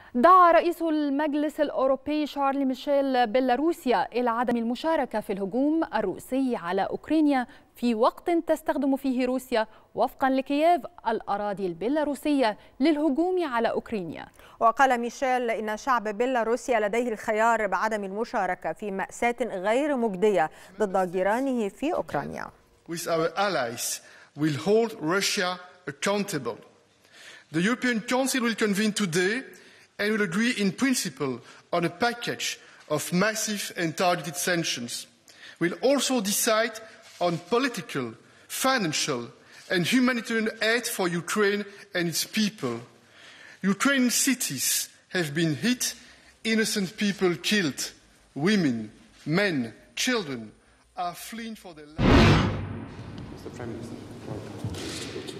دعا رئيس المجلس الأوروبي شارل ميشيل بيلاروسيا إلى عدم المشاركة في الهجوم الروسي على أوكرانيا في وقت تستخدم فيه روسيا وفقا لكييف الأراضي البيلاروسية للهجوم على أوكرانيا. وقال ميشيل إن شعب بيلاروسيا لديه الخيار بعدم المشاركة في مأساة غير مجدية ضد جيرانه في أوكرانيا. With our allies will hold Russia accountable. The European Council will convene today and will agree in principle on a package of massive and targeted sanctions. We'll also decide on political, financial and humanitarian aid for Ukraine and its people. Ukrainian cities have been hit, innocent people killed, women, men, children are fleeing for their lives. Mr. Prime Minister, welcome.